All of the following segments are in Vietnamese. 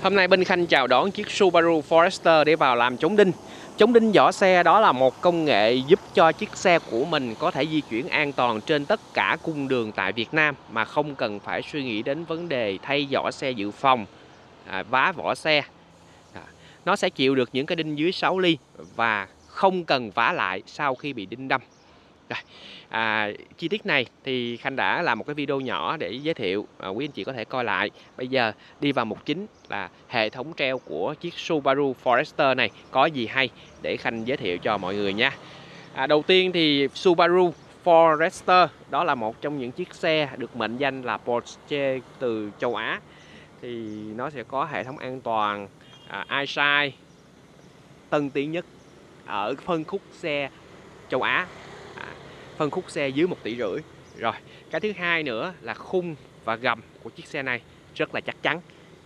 Hôm nay Bên Khanh chào đón chiếc Subaru Forester để vào làm chống đinh. Chống đinh vỏ xe đó là một công nghệ giúp cho chiếc xe của mình có thể di chuyển an toàn trên tất cả cung đường tại Việt Nam mà không cần phải suy nghĩ đến vấn đề thay vỏ xe dự phòng, vá vỏ xe. Nó sẽ chịu được những cái đinh dưới 6 ly và không cần vá lại sau khi bị đinh đâm. Chi tiết này thì Khanh đã làm một cái video nhỏ để giới thiệu, quý anh chị có thể coi lại. Bây giờ đi vào mục chính là hệ thống treo của chiếc Subaru Forester này có gì hay để Khanh giới thiệu cho mọi người nha. Đầu tiên thì Subaru Forester đó là một trong những chiếc xe được mệnh danh là Porsche từ châu Á. Thì nó sẽ có hệ thống an toàn EyeSight tân tiến nhất ở phân khúc xe châu Á, phân khúc xe dưới 1,5 tỷ. Rồi, cái thứ hai nữa là khung và gầm của chiếc xe này rất là chắc chắn,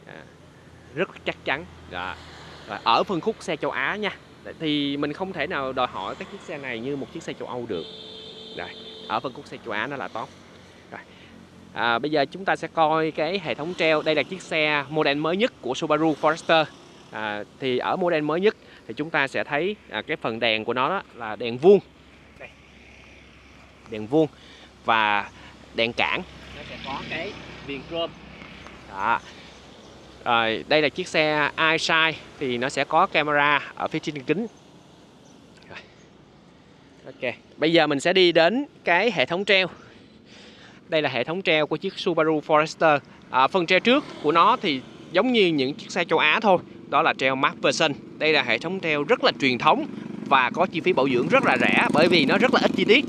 rất chắc chắn. Rồi, ở phân khúc xe châu Á nha, thì mình không thể nào đòi hỏi các chiếc xe này như một chiếc xe châu Âu được. Rồi, ở phân khúc xe châu Á nó là tốt. Rồi, bây giờ chúng ta sẽ coi cái hệ thống treo. Đây là chiếc xe model mới nhất của Subaru Forester. Thì ở model mới nhất thì chúng ta sẽ thấy cái phần đèn của nó đó là đèn vuông. Đây, đèn vuông và đèn cản nó sẽ có cái viền chrome. Đó. Rồi, đây là chiếc xe EyeSight thì nó sẽ có camera ở phía trên kính. Rồi. Ok, bây giờ mình sẽ đi đến cái hệ thống treo. Đây là hệ thống treo của chiếc Subaru Forester. Phần treo trước của nó thì giống như những chiếc xe châu Á thôi, đó là treo MacPherson. Đây là hệ thống treo rất là truyền thống và có chi phí bảo dưỡng rất là rẻ bởi vì nó rất là ít chi tiết.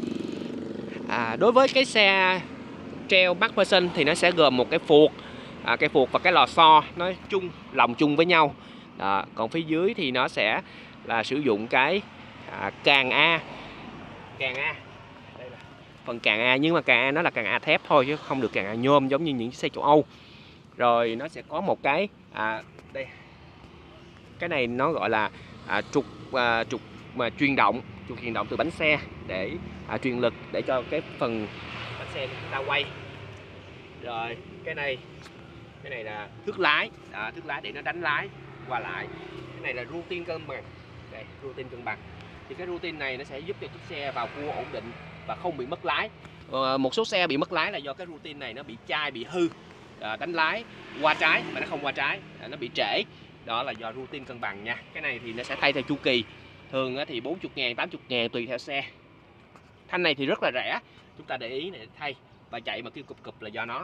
Đối với cái xe treo MacPherson thì nó sẽ gồm một cái phuộc, cái phuộc và cái lò xo nó lòng chung với nhau. Còn phía dưới thì nó sẽ là sử dụng cái càng A. Đây là phần càng A, nhưng mà càng A nó là càng A thép thôi chứ không được càng A nhôm giống như những chiếc xe châu Âu. Rồi nó sẽ có một cái đây, cái này nó gọi là trục truyền động từ bánh xe để truyền lực để cho cái phần bánh xe chúng ta quay. Rồi cái này là thước lái, thước lái để nó đánh lái qua lại. Cái này là routine cân bằng. Đây, routine cân bằng. Thì cái routine này nó sẽ giúp cho chiếc xe vào cua ổn định và không bị mất lái. Một số xe bị mất lái là do cái routine này nó bị chai, bị hư, đánh lái qua trái mà nó không qua trái, nó bị trễ. Đó là do routine cân bằng nha. Cái này thì nó sẽ thay theo chu kỳ. Thường thì 40.000, 80.000 tùy theo xe. Thanh này thì rất là rẻ, chúng ta để ý để thay và chạy mà kêu cụp là do nó.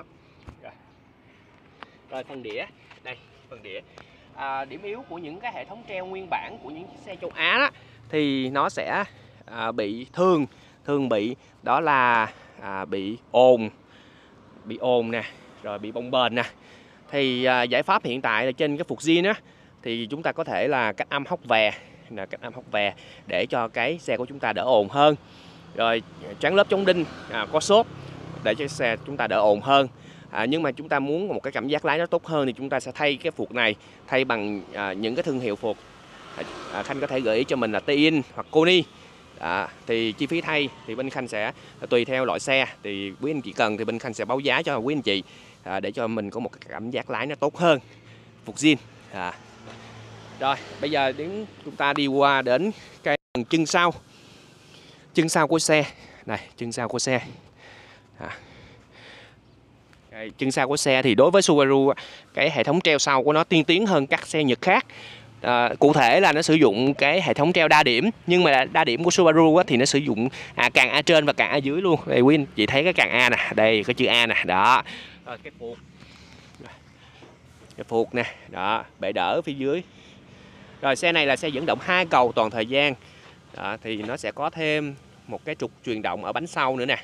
Rồi phần đĩa, đây phần đĩa. Điểm yếu của những cái hệ thống treo nguyên bản của những chiếc xe châu Á đó, thì nó sẽ bị thường bị đó là bị ồn nè, rồi bị bong bềnh nè. Thì giải pháp hiện tại là trên cái phục zin á thì chúng ta có thể là cách âm hốc vè để cho cái xe của chúng ta đỡ ồn hơn. Rồi tráng lớp chống đinh có xốp để cho xe chúng ta đỡ ồn hơn. Nhưng mà chúng ta muốn một cái cảm giác lái nó tốt hơn thì chúng ta sẽ thay cái phuộc này, thay bằng những cái thương hiệu phuộc. Khanh có thể gợi ý cho mình là Tein hoặc Koni. Thì chi phí thay thì bên Khanh sẽ tùy theo loại xe, thì quý anh chị cần thì bên Khanh sẽ báo giá cho quý anh chị để cho mình có một cái cảm giác lái nó tốt hơn. Phục zin. Rồi bây giờ chúng ta đi qua đến cái phần chân sau của xe. Này, chân sau của xe. Chân sau của xe thì đối với Subaru, cái hệ thống treo sau của nó tiên tiến hơn các xe Nhật khác. Cụ thể là nó sử dụng cái hệ thống treo đa điểm, nhưng mà đa điểm của Subaru thì nó sử dụng càng A trên và càng A dưới luôn. Đây quý anh chị thấy cái càng A nè, đây cái chữ A nè, đó. Rồi cái phuộc nè, đó, bệ đỡ phía dưới. Rồi xe này là xe dẫn động 2 cầu toàn thời gian. Thì nó sẽ có thêm một cái trục truyền động ở bánh sau nữa nè.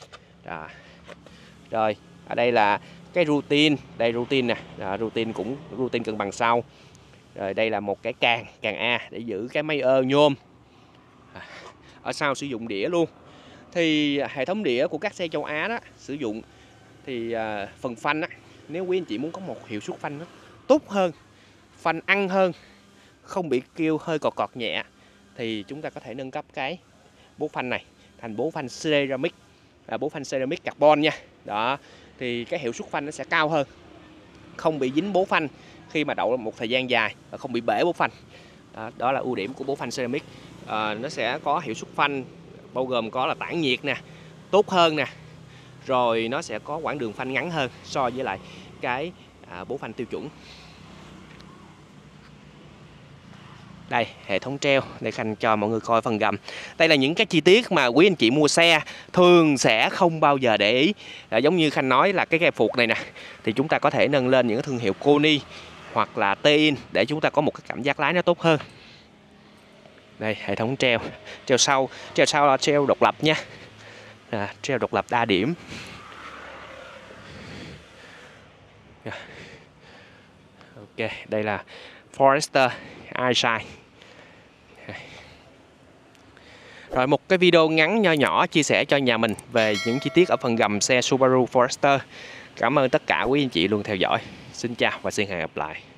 Rồi ở đây là cái routine, đây routine nè, routine cũng routine cân bằng sau. Rồi đây là một cái càng A để giữ cái máy nhôm. Ở sau sử dụng đĩa luôn. Thì hệ thống đĩa của các xe châu Á đó sử dụng thì phần phanh á, nếu quý anh chị muốn có một hiệu suất phanh nó tốt hơn, phanh ăn hơn, không bị kêu hơi cọt nhẹ, thì chúng ta có thể nâng cấp cái bố phanh này thành bố phanh ceramic, bố phanh ceramic carbon nha. Đó, thì cái hiệu suất phanh nó sẽ cao hơn, không bị dính bố phanh khi mà đậu một thời gian dài và không bị bể bố phanh. Đó là ưu điểm của bố phanh ceramic. Nó sẽ có hiệu suất phanh bao gồm có là tản nhiệt nè, tốt hơn nè, rồi nó sẽ có quãng đường phanh ngắn hơn so với lại cái bố phanh tiêu chuẩn. Đây, hệ thống treo để Khanh cho mọi người coi phần gầm. Đây là những cái chi tiết mà quý anh chị mua xe thường sẽ không bao giờ để ý. Giống như Khanh nói là cái phuộc này nè, thì chúng ta có thể nâng lên những cái thương hiệu Koni hoặc là Tein để chúng ta có một cái cảm giác lái nó tốt hơn. Đây, hệ thống treo. Treo sau là treo độc lập nha. Treo độc lập đa điểm. Ok, đây là Forester Eyesight. Rồi một cái video ngắn nho nhỏ chia sẻ cho nhà mình về những chi tiết ở phần gầm xe Subaru Forester. Cảm ơn tất cả quý anh chị luôn theo dõi. Xin chào và xin hẹn gặp lại.